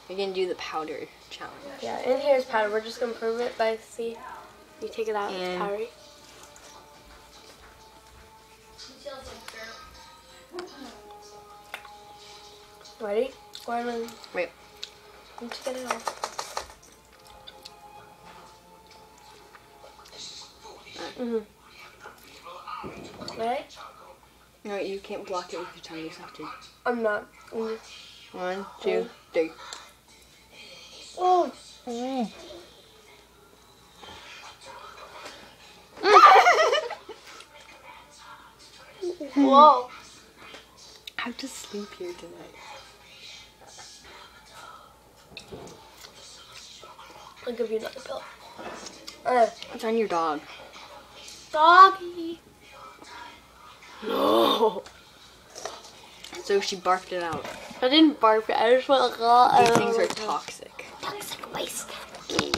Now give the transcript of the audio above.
You're gonna do the powder challenge. Yeah, and here's powder. We're just gonna prove it by see. You take it out, it's powdery. Ready? Go ahead and wait. Let's get it off. Right? No, you can't block it with your tongue. You just have to. I'm not. 1, 2, 3. Oh. Whoa. I have to sleep here tonight. I'll give you another pill. It's on your dog. Doggy. No. So she barfed it out. I didn't barf it. I just went like, These things are toxic. Toxic waste.